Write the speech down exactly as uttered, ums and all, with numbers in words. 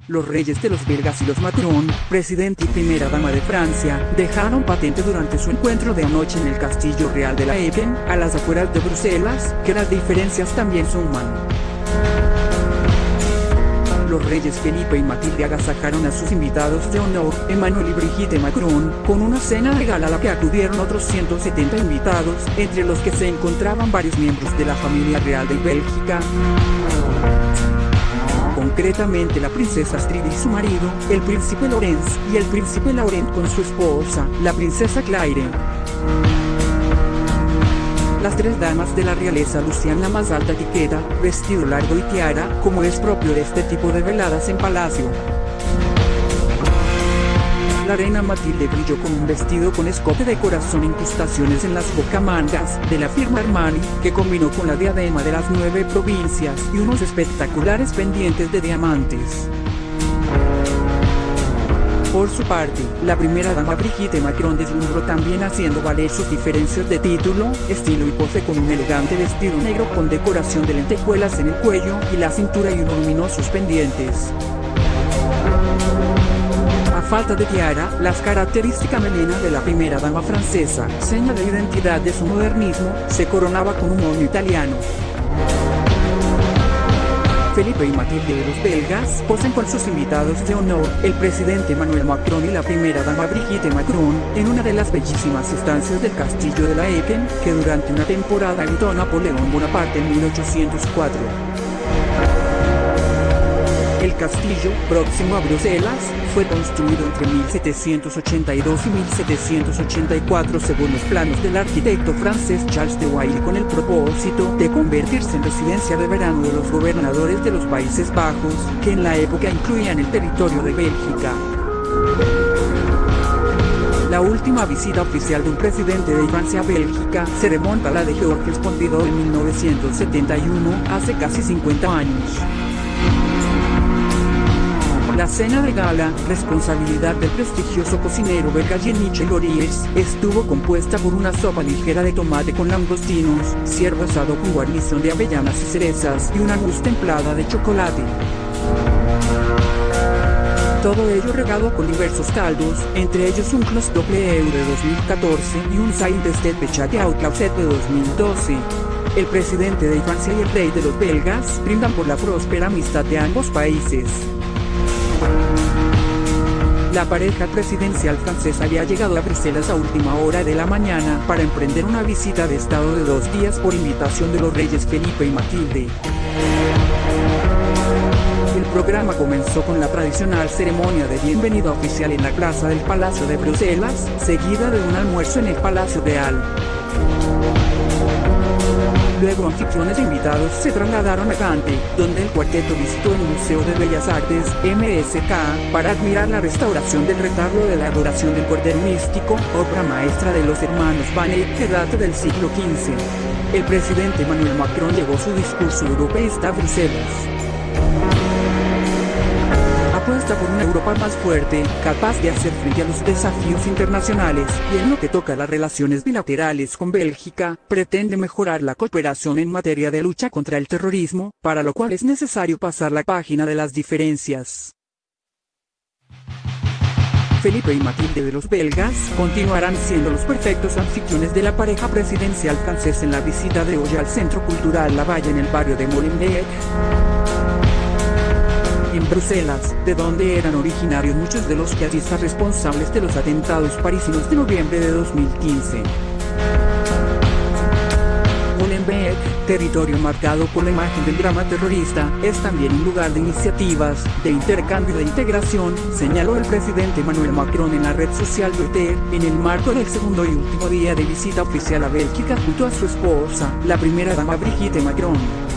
Los reyes de los belgas y los Macron, presidente y primera dama de Francia, dejaron patente durante su encuentro de anoche en el Castillo Real de la Eken, a las afueras de Bruselas, que las diferencias también suman. Los reyes Felipe y Matilde agasajaron a sus invitados de honor, Emmanuel y Brigitte Macron, con una cena de gala a la que acudieron otros ciento setenta invitados, entre los que se encontraban varios miembros de la familia real de Bélgica. Concretamente la princesa Astrid y su marido, el príncipe Lorenz, y el príncipe Laurent con su esposa, la princesa Claire. Las tres damas de la realeza lucían la más alta etiqueta, vestido largo y tiara, como es propio de este tipo de veladas en palacio. La reina Matilde brilló con un vestido con escote de corazón e incrustaciones en las bocamangas, de la firma Armani, que combinó con la diadema de las nueve provincias y unos espectaculares pendientes de diamantes. Por su parte, la primera dama Brigitte Macron deslumbró también haciendo valer sus diferencias de título, estilo y pose con un elegante vestido negro con decoración de lentejuelas en el cuello y la cintura y unos luminosos pendientes. A falta de tiara, las características melena de la primera dama francesa, seña de identidad de su modernismo, se coronaba con un moño italiano. Felipe y Matilde de los belgas posan con sus invitados de honor, el presidente Emmanuel Macron y la primera dama Brigitte Macron, en una de las bellísimas estancias del Castillo de la Eken, que durante una temporada habitó Napoleón Bonaparte en mil ochocientos cuatro. El castillo, próximo a Bruselas, fue construido entre mil setecientos ochenta y dos y mil setecientos ochenta y cuatro según los planos del arquitecto francés Charles de Waille, con el propósito de convertirse en residencia de verano de los gobernadores de los Países Bajos, que en la época incluían el territorio de Bélgica. La última visita oficial de un presidente de Francia a Bélgica se remonta a la de Georges Pompidou en mil novecientos setenta y uno, hace casi cincuenta años. La cena de gala, responsabilidad del prestigioso cocinero belga Jean-Michel Lories, estuvo compuesta por una sopa ligera de tomate con langostinos, ciervo asado con guarnición de avellanas y cerezas y una mousse templada de chocolate. Todo ello regado con diversos caldos, entre ellos un Clos W de dos mil catorce y un Saint-Estet Pechat Out Clauset de dos mil doce. El presidente de Francia y el rey de los belgas brindan por la próspera amistad de ambos países. La pareja presidencial francesa había llegado a Bruselas a última hora de la mañana para emprender una visita de estado de dos días por invitación de los reyes Felipe y Matilde. El programa comenzó con la tradicional ceremonia de bienvenida oficial en la plaza del Palacio de Bruselas, seguida de un almuerzo en el Palacio Real. Luego anfitriones e invitados se trasladaron a Gante, donde el cuarteto visitó el Museo de Bellas Artes, M S K, para admirar la restauración del retablo de la Adoración del Cordero Místico, obra maestra de los hermanos Vanet que data del siglo quince. El presidente Emmanuel Macron llevó su discurso europeísta a Bruselas. Apuesta por una Europa más fuerte, capaz de hacer frente a los desafíos internacionales, y en lo que toca a las relaciones bilaterales con Bélgica, pretende mejorar la cooperación en materia de lucha contra el terrorismo, para lo cual es necesario pasar la página de las diferencias. Felipe y Matilde de los belgas continuarán siendo los perfectos anfitriones de la pareja presidencial francesa en la visita de hoy al Centro Cultural La Valla en el barrio de Molenbeek, en Bruselas, de donde eran originarios muchos de los yihadistas responsables de los atentados parisinos de noviembre de dos mil quince. Molenbeek, territorio marcado por la imagen del drama terrorista, es también un lugar de iniciativas, de intercambio y de integración, señaló el presidente Emmanuel Macron en la red social Twitter, en el marco del segundo y último día de visita oficial a Bélgica junto a su esposa, la primera dama Brigitte Macron.